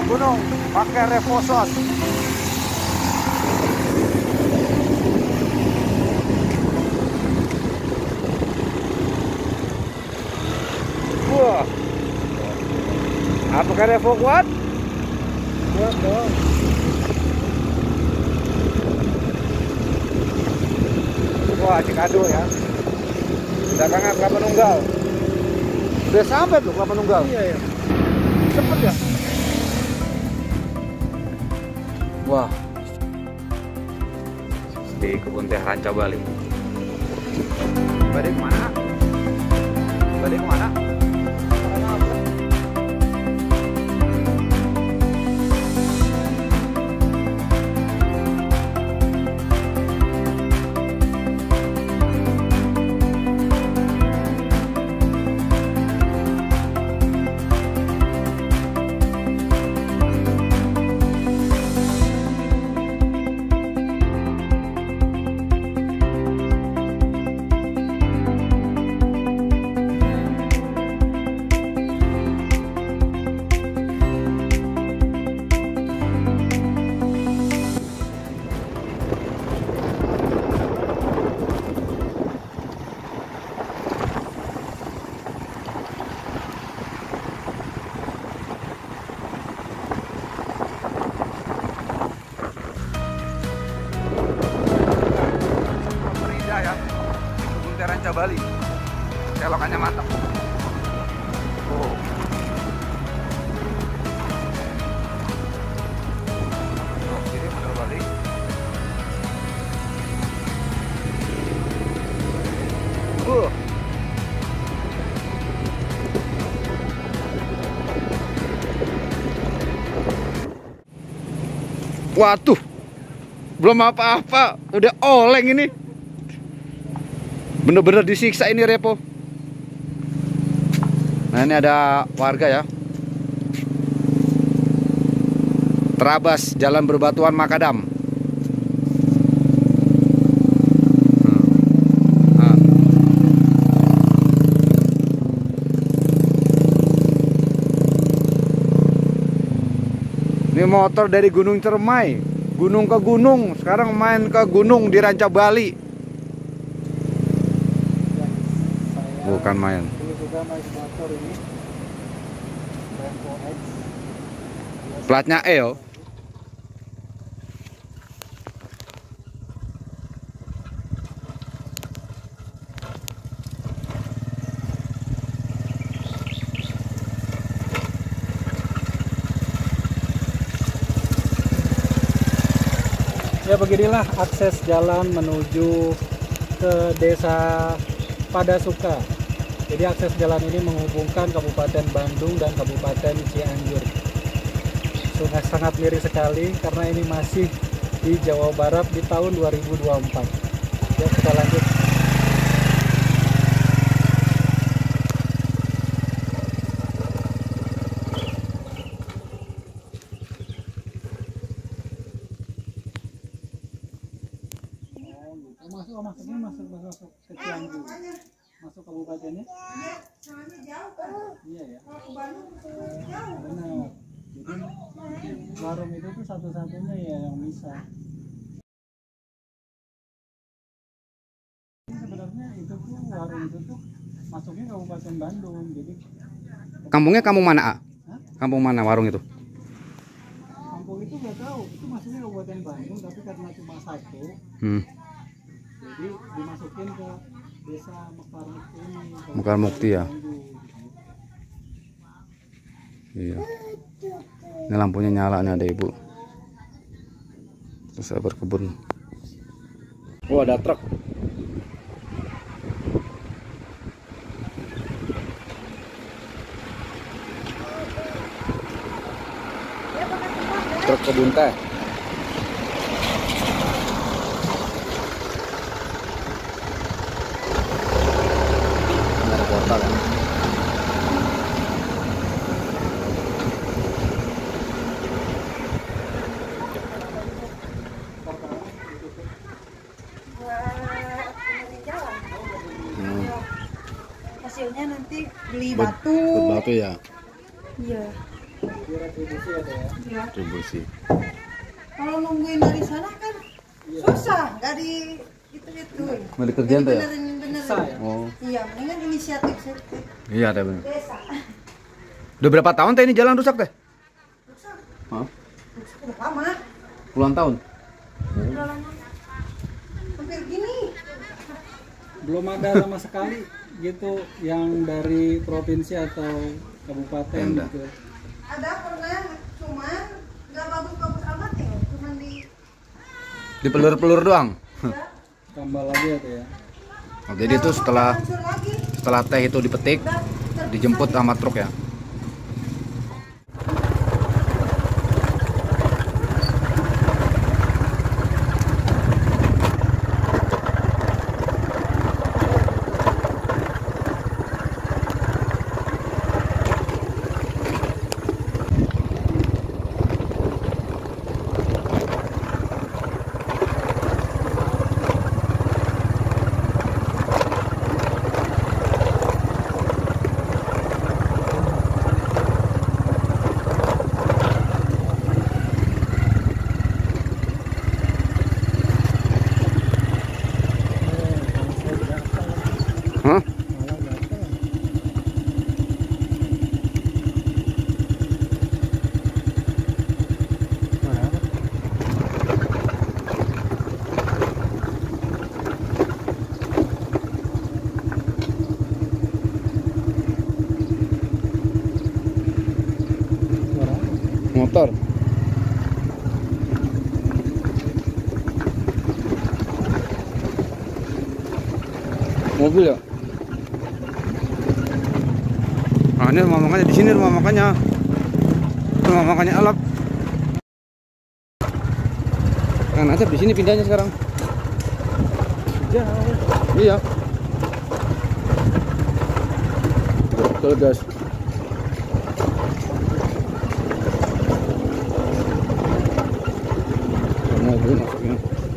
gunung pakai Revoson. Wah, apakah Revo kuat? Kuat dong. Wah, Cikado ya. Dagangan Kelapa Nunggal. Udah sampai tuh Kelapa Nunggal. Iya ya. Cepet ya. Wah. Di kebun teh Ranca Bali. Balik kemana? Balik kemana? Ranca Bali, kelokannya mantap. Oh. Jadi muter balik. Waduh, belum apa-apa, udah oleng ini. Bener-bener disiksa ini Repo. Nah ini ada warga ya. Terabas Jalan Berbatuan Makadam. Ini motor dari Gunung Cermai, gunung ke gunung. Sekarang main ke gunung di Ranca Bali. Bukan main. Ini juga main motor ini. Brembo X. Platnya E yo. Ya beginilah akses jalan menuju ke desa Padasuka. Jadi akses jalan ini menghubungkan Kabupaten Bandung dan Kabupaten Cianjur. Sangat miris sekali karena ini masih di Jawa Barat di tahun 2024. Ya kita lanjut. Masuk ke Cianjur. Masuk kabupatennya? Iya ya. Benar. Jadi warung itu tuh satu-satunya ya yang bisa. Sebenarnya itu tuh warung itu tuh masuknya Kabupaten Bandung. Jadi Kampungnya kampung mana, A? Hah? Kampung mana warung itu? Kampung itu nggak tahu. Itu masuknya Kabupaten Bandung, tapi karena cuma satu, jadi dimasukin ke desa Mekar Mukti ini. Mekar Mukti ya. Iya. Ini lampunya nyala nih, ada ibu. Terus saya berkebun. Oh, ada truk. Truk kebun teh. Ada portal ya. Hasilnya nanti beli batu. Batu ya. Iya. Jadi retribusi ya, Teh ya. Ya. Retribusi. Kalau nungguin dari sana kan susah, nggak di itu. Mau dikerjain tuh ya? Benerin. Susah ya? Oh. Iya, mendingan inisiatif Iya, Teh bener. desa. Udah berapa tahun Teh ini jalan rusak Teh? Rusak. Hah? Udah lama. Puluhan tahun? Udah lama. Hampir gini. Belum ada sama sekali gitu yang dari provinsi atau kabupaten Pemda. gitu. Ada pernah, cuman nggak bagus-bagus amat ya. Cuman di Dipelur-pelur doang. Tambah lagi ya, Teh ya. Oh, jadi itu setelah hancur lagi. teh itu dipetik, Udah terpisah dijemput nih. sama truk ya. Hah? Motor. Mobil ya? Nah, ini rumah makannya di sini rumah makannya. Rumah makannya Alap. Kan aja di sini pindahnya sekarang. Jauh. Iya. Betul, guys. Mobil masuknya.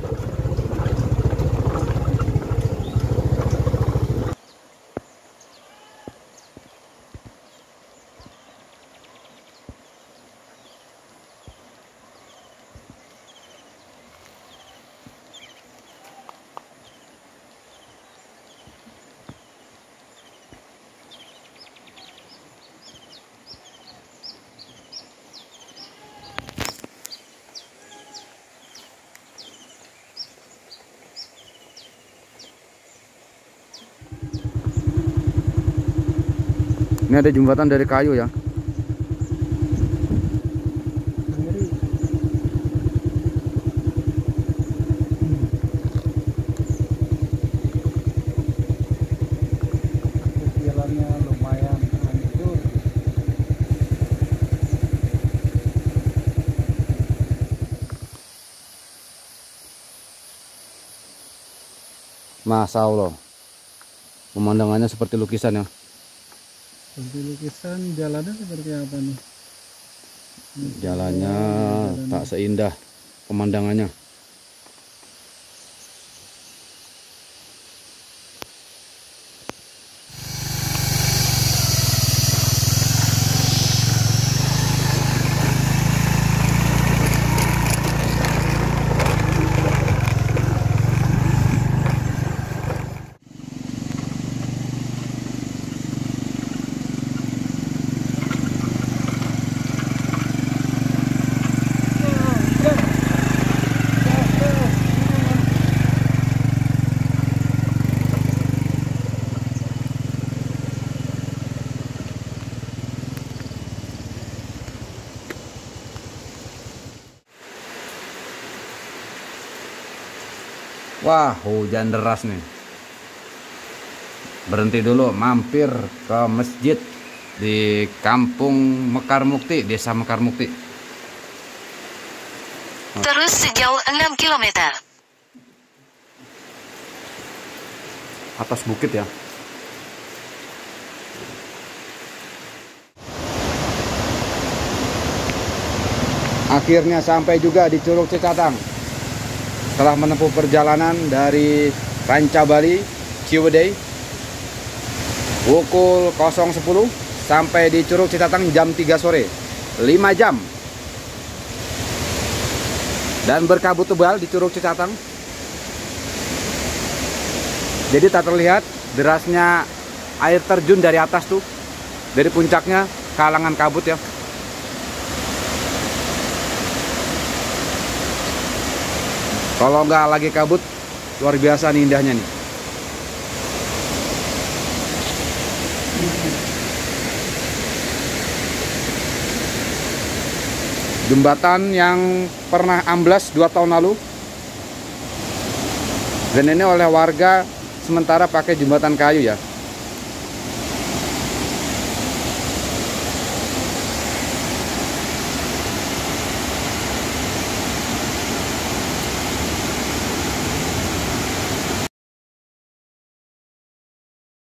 Ini ada jembatan dari kayu ya. Ngeri. Jalannya lumayan hancur. Masya Allah. Pemandangannya seperti lukisan ya. Seperti lukisan, jalannya seperti apa nih? Jalannya tak seindah pemandangannya. Wah, hujan deras nih. Berhenti dulu, mampir ke masjid di Kampung Mekar Mukti, Desa Mekar Mukti. Terus sejauh 6 km. Atas bukit ya. Akhirnya sampai juga di Curug Cicatang. Setelah menempuh perjalanan dari Ranca Bali, Ciwidey, pukul 0.10 sampai di Curug Cicatang jam 3 sore. 5 jam. Dan berkabut tebal di Curug Cicatang. Jadi tak terlihat derasnya air terjun dari atas tuh. Dari puncaknya kalangan kabut ya. Kalau nggak lagi kabut, luar biasa nih indahnya nih. Jembatan yang pernah amblas 2 tahun lalu. Dan ini oleh warga sementara pakai jembatan kayu ya.